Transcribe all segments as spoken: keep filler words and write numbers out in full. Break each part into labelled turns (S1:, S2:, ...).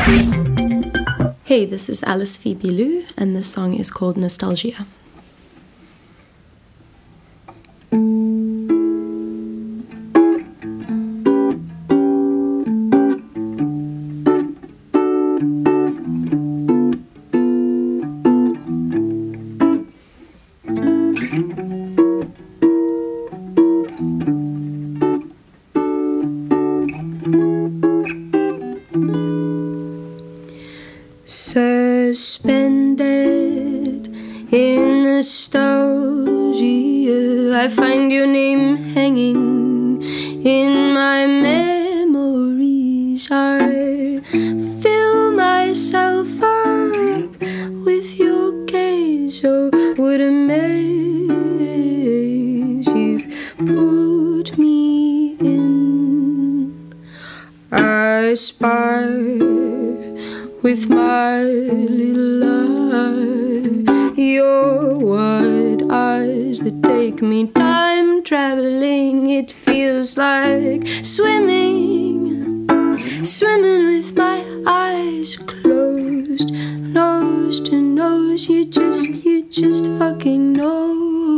S1: Hey, this is Alice Phoebe Liu, and this song is called Nostalgia.
S2: Suspended in nostalgia, I find your name hanging in my memories. I fill myself up with your gaze. Oh, what a maze you've put me in. I aspire with my little eye, your wide eyes that take me time traveling. It feels like swimming, swimming with my eyes closed, nose to nose. You just, you just fucking know.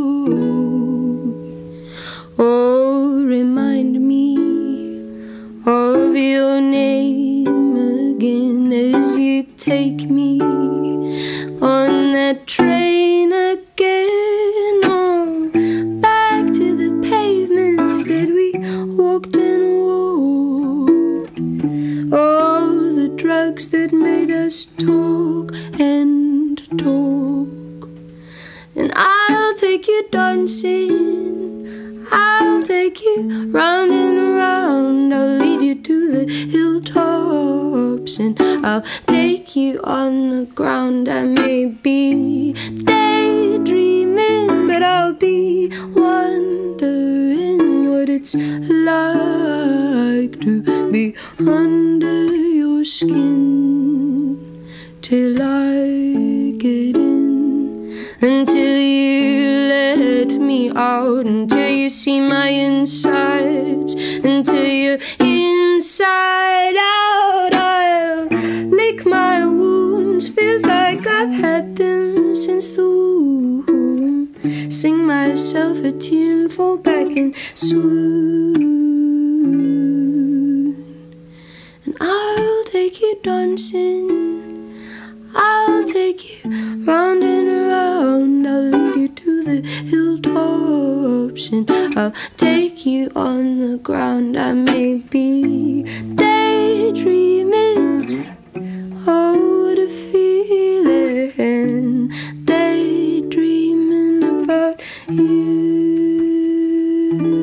S2: Oh, remind me of your name again as you take me on that train again. Oh, back to the pavements that we walked and walked. Oh, the drugs that made us talk and talk. And I'll take you dancing, I'll take you round and round. I'll lead you to the hilltops, and I'll take you on the ground. I may be daydreaming, but I'll be wondering what it's like to be under your skin till I get in, until you let me out, until you see my insides, until you're inside out. I'll lick my wounds, feels like I've had them since the womb. Sing myself a tune, fall back and swoon. And I'll take you dancing, I'll take you round and round. I'll lead you to the hilltops, and I'll take you on the ground. I may be daydreaming, oh, what a feeling, daydreaming about you.